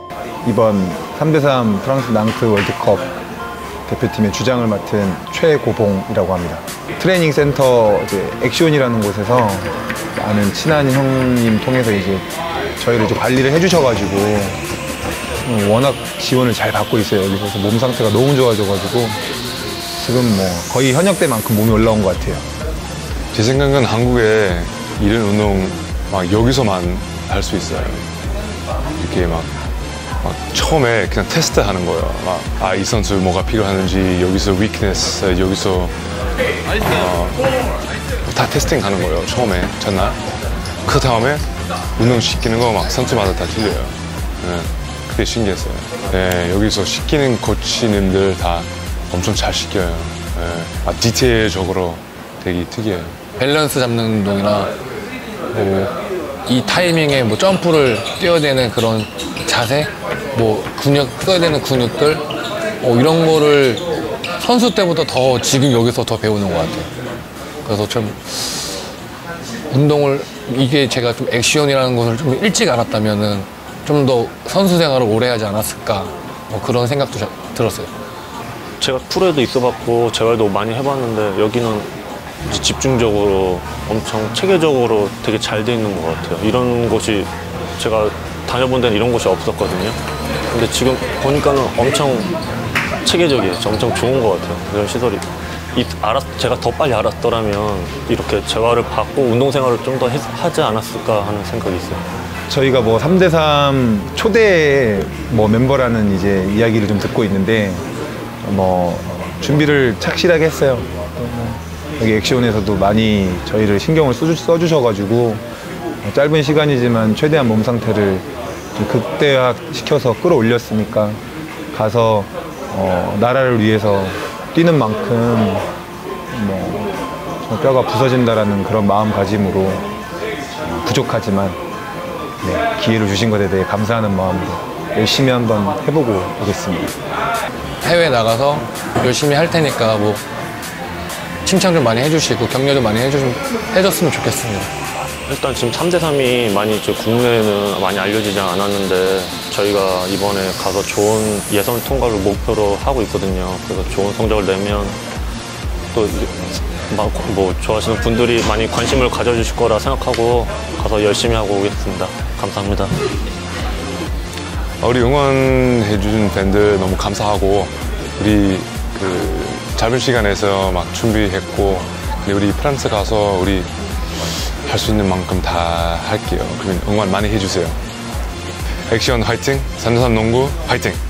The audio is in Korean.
이번 3대3 프랑스 낭트 월드컵 대표팀의 주장을 맡은 최고봉이라고 합니다. 트레이닝 센터 이제 액션이라는 곳에서 아는 친한 형님 통해서 이제 저희를 이제 관리를 해주셔가지고 워낙 지원을 잘 받고 있어요. 여기서 몸 상태가 너무 좋아져가지고 지금 뭐 거의 현역 때만큼 몸이 올라온 것 같아요. 제 생각은 한국에 이런 운동 막 여기서만 할 수 있어요. 이렇게 막 처음에 그냥 테스트 하는 거예요. 이 선수 뭐가 필요하는지, 여기서 위크네스, 여기서 다 테스팅 하는 거예요. 처음에, 첫날. 그 다음에 운동 시키는 거 막 선수마다 다 틀려요. 네, 그게 신기했어요. 네, 여기서 시키는 코치님들 다 엄청 잘 시켜요. 네, 디테일적으로 되게 특이해요. 밸런스 잡는 운동이나 뭐 이 타이밍에 뭐 점프를 뛰어야 되는 그런 자세, 뭐 근육 써야 되는 근육들, 이런 거를 선수 때보다 더 지금 여기서 더 배우는 것 같아요. 그래서 좀 운동을 이게 제가 좀 액션이라는 것을 좀 일찍 알았다면은 좀 더 선수 생활을 오래 하지 않았을까, 뭐 그런 생각도 들었어요. 제가 프로에도 있어봤고 재활도 많이 해봤는데 여기는 집중적으로 엄청 체계적으로 되게 잘 돼 있는 것 같아요. 이런 곳이 제가 다녀본 데는 이런 곳이 없었거든요. 근데 지금 보니까는 엄청 체계적이에요. 엄청 좋은 것 같아요. 이런 시설이. 제가 더 빨리 알았더라면 이렇게 재활을 받고 운동생활을 좀 더 하지 않았을까 하는 생각이 있어요. 저희가 뭐 3대3 초대 뭐 멤버라는 이제 이야기를 좀 듣고 있는데 뭐 준비를 착실하게 했어요. 여기 액션에서도 많이 저희를 신경을 써주셔가지고 짧은 시간이지만 최대한 몸 상태를 좀 극대화시켜서 끌어올렸으니까 가서 나라를 위해서 뛰는 만큼 뭐 뼈가 부서진다라는 그런 마음가짐으로 부족하지만 기회를 주신 것에 대해 감사하는 마음으로 열심히 한번 해보고 오겠습니다. 해외 나가서 열심히 할 테니까 뭐 칭찬 좀 많이 해주시고 격려 좀 많이 해줬으면 좋겠습니다. 일단 지금 3대3이 많이 국내에는 많이 알려지지 않았는데 저희가 이번에 가서 좋은 예선 통과를 목표로 하고 있거든요. 그래서 좋은 성적을 내면 또 뭐 좋아하시는 분들이 많이 관심을 가져주실 거라 생각하고 가서 열심히 하고 오겠습니다. 감사합니다. 우리 응원해주신 팬들 너무 감사하고 우리 짧은 시간에서 막 준비했고 우리 프랑스 가서 우리 할 수 있는 만큼 다 할게요. 그러면 응원 많이 해주세요. 액션 화이팅! 3대3 농구 화이팅!